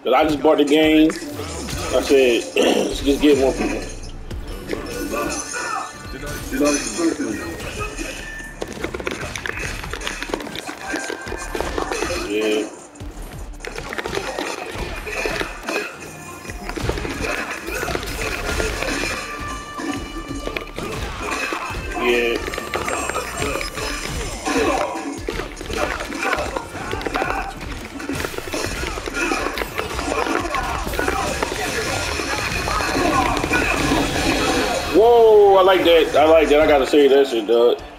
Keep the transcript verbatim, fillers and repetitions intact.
Cause I just bought the game. I said, let's just get more people. Yeah. Yeah. Whoa, I like that. I like that. I gotta say that shit, dog.